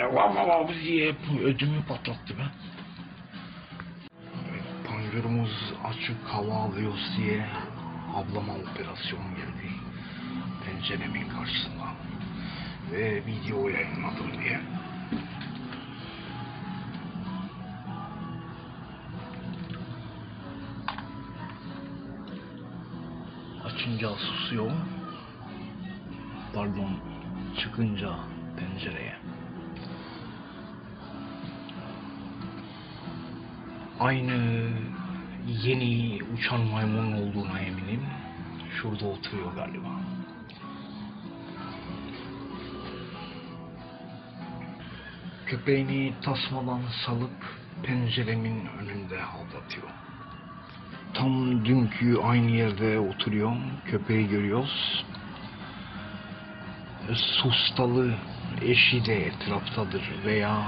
vav vav vav diye ödümü patlattı be. Panjurumuz açık, hava alıyoruz diye ablama operasyon geldi. Penceremin karşısında. Ve video yayınladım diye. Açınca susuyor. Pardon, çıkınca pencereye. Aynı yeni uçan maymun olduğuna eminim. Şurada oturuyor galiba. Köpeğini tasmadan salıp penceremin önünde havlatıyor. Tam dünkü aynı yerde oturuyor. Köpeği görüyoruz. Sustalı eşi de etraftadır veya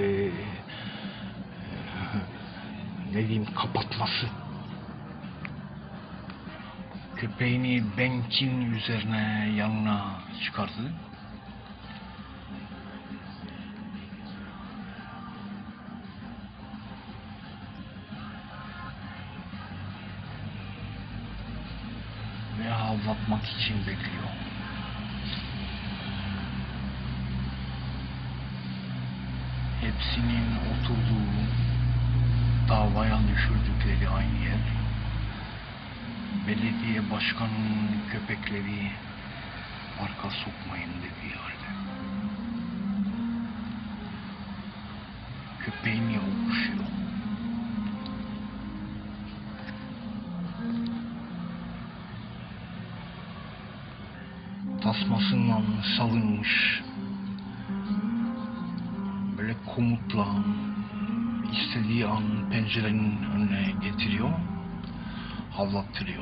ne diyeyim, kapatması. Köpeğini benkin üzerine yanına çıkardı. Ve havlatmak için bekliyor. Hepsinin oturduğu, davaya düşürdükleri aynı yer. Belediye başkanının köpekleri arka sokmayın dediği halde. Köpeğini okşuyor. Tasmasından salınmış, böyle komutla istediği an pencerenin önüne getiriyor, havlattırıyor.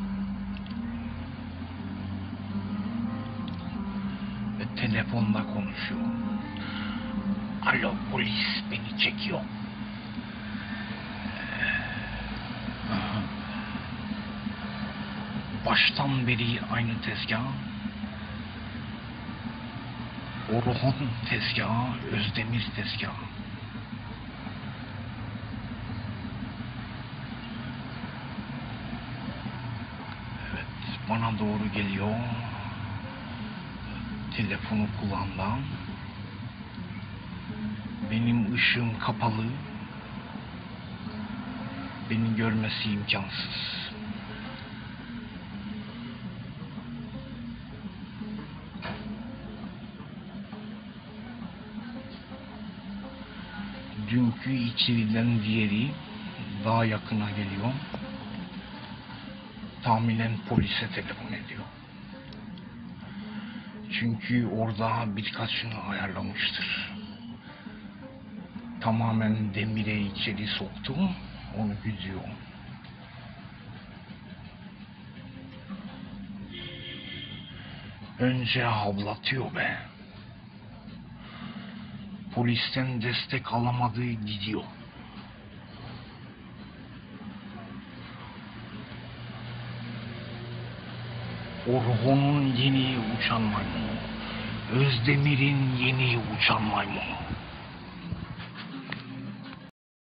Ve telefonda konuşuyor. Alo, polis beni çekiyor. Baştan beri aynı tezgah. Orhon tezgahı, Özdemir tezgahı. Evet, bana doğru geliyor. Telefonu kulağından. Benim ışığım kapalı. Beni görmesi imkansız. Dünkü ikiliden diğeri daha yakına geliyor. Tahminen polise telefon ediyor. Çünkü orada birkaçını ayarlamıştır. Tamamen demire içeri soktu, onu güdüyor. Önce havlatıyor be. Polisten destek alamadığı gidiyor. Orhon'un yeni uçan maymunu. Özdemir'in yeni uçan maymunu.